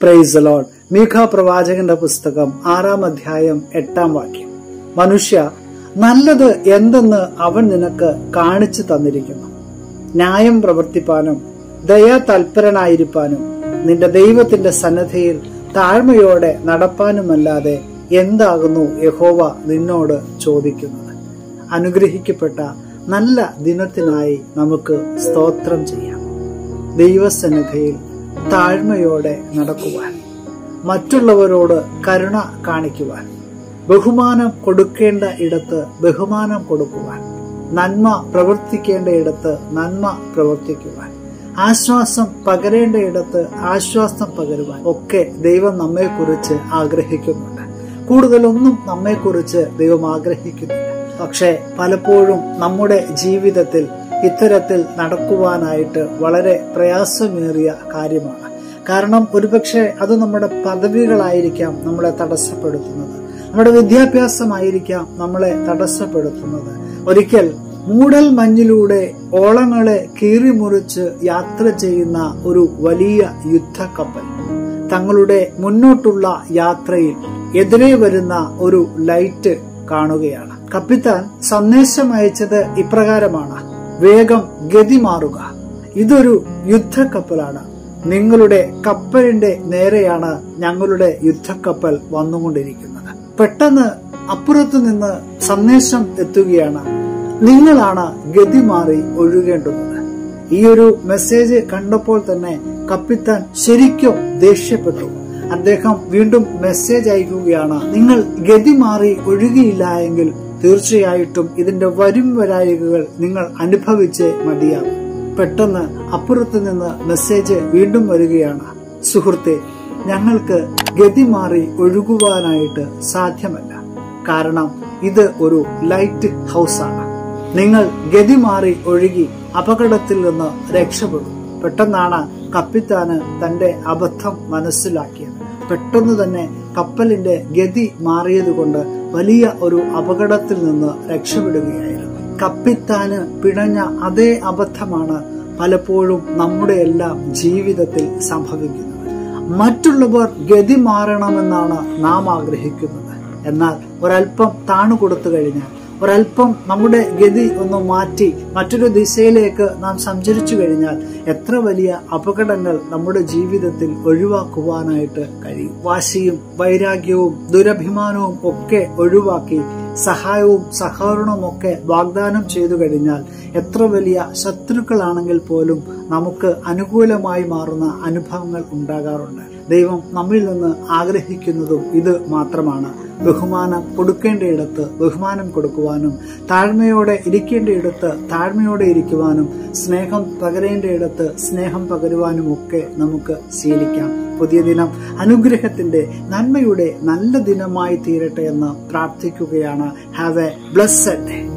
Praise the Lord. മീഖ പ്രവാചകന്റെ പുസ്തകം 6-ാം അധ്യായം 8-ാം വാക്യം. മനുഷ്യ, നല്ലത് എന്തെന്ന് അവൻ നിനക്ക് കാണിച്ചു തന്നിരിക്കുന്നു. ന്യായം പ്രവർത്തിപ്പാനും ദയാ തൽപരനായിരിക്കാനും നിന്റെ ദൈവത്തിന്റെ സന്നദ്ധയിൽ താഴ്മയോടെ നടപ്പാനുമല്ലാതെ എന്താകുന്നു യഹോവ നിന്നോട് ചോദിക്കുന്നത്? അനുഗ്രഹിക്കപ്പെട്ട നല്ല ദിനത്തിനായി നമുക്ക് സ്തോത്രം ചെയ്യാം. ദൈവസന്നിധിയിൽ താഴ്മയോടെ നടക്കുവാൻ, മറ്റുള്ളവരോട് കരുണ കാണിക്കുവാൻ, ബഹുമാനം കൊടുക്കേണ്ട ഇടത്ത് ബഹുമാനം കൊടുക്കുവാൻ, നന്മ പ്രവർത്തിക്കേണ്ട ഇടത്ത് നന്മ പ്രവർത്തിക്കുവാൻ, ആശ്വാസം പകരേണ്ട ഇടത്ത് ആശ്വാസം പകരുവാൻ ഒക്കെ ദൈവം നമ്മെക്കുറിച്ച് ആഗ്രഹിക്കുന്നുണ്ട്. കൂടുതലൊന്നും നമ്മെക്കുറിച്ച് ദൈവം ആഗ്രഹിക്കുന്നില്ല. പക്ഷെ പലപ്പോഴും നമ്മുടെ ജീവിതത്തിൽ ഇത്തരത്തിൽ നടക്കുവാനായിട്ട് വളരെ പ്രയാസമേറിയ കാര്യമാണ്. കാരണം ഒരുപക്ഷെ അത് നമ്മുടെ പദവികളായിരിക്കാം നമ്മളെ തടസ്സപ്പെടുത്തുന്നത്, നമ്മുടെ വിദ്യാഭ്യാസമായിരിക്കാം നമ്മളെ തടസ്സപ്പെടുത്തുന്നത്. ഒരിക്കൽ മൂടൽ മഞ്ഞിലൂടെ ഓളങ്ങളെ കീറിമുറിച്ച് യാത്ര ചെയ്യുന്ന ഒരു വലിയ യുദ്ധക്കപ്പൽ തങ്ങളുടെ മുന്നോട്ടുള്ള യാത്രയിൽ എതിരെ വരുന്ന ഒരു ലൈറ്റ് കാണുകയാണ്. കപ്പിത്താൻ സന്ദേശം അയച്ചത് ഇപ്രകാരമാണ്: വേഗം ഗതി മാറുക, ഇതൊരു യുദ്ധക്കപ്പലാണ്. നിങ്ങളുടെ കപ്പലിന്റെ നേരെയാണ് ഞങ്ങളുടെ യുദ്ധക്കപ്പൽ വന്നുകൊണ്ടിരിക്കുന്നത്. പെട്ടെന്ന് അപ്പുറത്തു നിന്ന് സന്ദേശം എത്തുകയാണ്: നിങ്ങളാണ് ഗതി മാറി ഒഴുകേണ്ടുന്നത്. ഈ ഒരു മെസ്സേജ് കണ്ടപ്പോൾ തന്നെ കപ്പിത്താൻ ശരിക്കും ദേഷ്യപ്പെട്ടു. അദ്ദേഹം വീണ്ടും മെസ്സേജ് അയക്കുകയാണ്: നിങ്ങൾ ഗതി മാറി ഒഴുകിയില്ല എങ്കിൽ തീർച്ചയായിട്ടും ഇതിന്റെ വരും വരായികകൾ നിങ്ങൾ അനുഭവിച്ചേ മതിയാകും. പെട്ടെന്ന് അപ്പുറത്ത് നിന്ന് മെസ്സേജ് വീണ്ടും വരികയാണ്: സുഹൃത്തെ, ഞങ്ങൾക്ക് ഗതി മാറി ഒഴുകുവാനായിട്ട് സാധ്യമല്ല. കാരണം ഇത് ഒരു ലൈറ്റ് ഹൗസാണ്. നിങ്ങൾ ഗതി മാറി ഒഴുകി അപകടത്തിൽ നിന്ന് രക്ഷപ്പെടും. പെട്ടെന്നാണ് കപ്പിത്താന് തന്റെ അബദ്ധം മനസ്സിലാക്കിയത്. പെട്ടെന്ന് തന്നെ കപ്പലിന്റെ ഗതി മാറിയതുകൊണ്ട് വലിയ ഒരു അപകടത്തിൽ നിന്ന് രക്ഷപ്പെടുകയായിരുന്നു. കപ്പിത്താന് പിഴഞ്ഞ അതേ അബദ്ധമാണ് പലപ്പോഴും നമ്മുടെ എല്ലാം ജീവിതത്തിൽ സംഭവിക്കുന്നത്. മറ്റുള്ളവർ ഗതി മാറണമെന്നാണ് നാം ആഗ്രഹിക്കുന്നത്. എന്നാൽ ഒരല്പം താണുകൊടുത്തു കഴിഞ്ഞാൽ, ഒരല്പം നമ്മുടെ ഗതി ഒന്ന് മാറ്റി മറ്റൊരു ദിശയിലേക്ക് നാം സഞ്ചരിച്ചു കഴിഞ്ഞാൽ എത്ര വലിയ അപകടങ്ങൾ നമ്മുടെ ജീവിതത്തിൽ ഒഴിവാക്കുവാനായിട്ട് കഴിയും. വാശിയും വൈരാഗ്യവും ദുരഭിമാനവും ഒക്കെ ഒഴിവാക്കി സഹായവും സഹകരണവും ഒക്കെ വാഗ്ദാനം ചെയ്തു കഴിഞ്ഞാൽ എത്ര വലിയ ശത്രുക്കളാണെങ്കിൽ പോലും നമുക്ക് അനുകൂലമായി മാറുന്ന അനുഭവങ്ങൾ ഉണ്ടാകാറുണ്ട്. ദൈവം നമ്മിൽ നിന്ന് ആഗ്രഹിക്കുന്നതും ഇത് മാത്രമാണ്: ബഹുമാനം കൊടുക്കേണ്ടയിടത്ത് ബഹുമാനം കൊടുക്കുവാനും, താഴ്മയോടെ ഇരിക്കേണ്ടയിടത്ത് താഴ്മയോടെ ഇരിക്കുവാനും, സ്നേഹം പകരേണ്ടയിടത്ത് സ്നേഹം പകരുവാനും ഒക്കെ നമുക്ക് ശീലിക്കാം. പുതിയ ദിനം അനുഗ്രഹത്തിന്റെ, നന്മയുടെ നല്ല ദിനമായി തീരട്ടെ എന്ന് പ്രാർത്ഥിക്കുകയാണ്. Have a blessed day.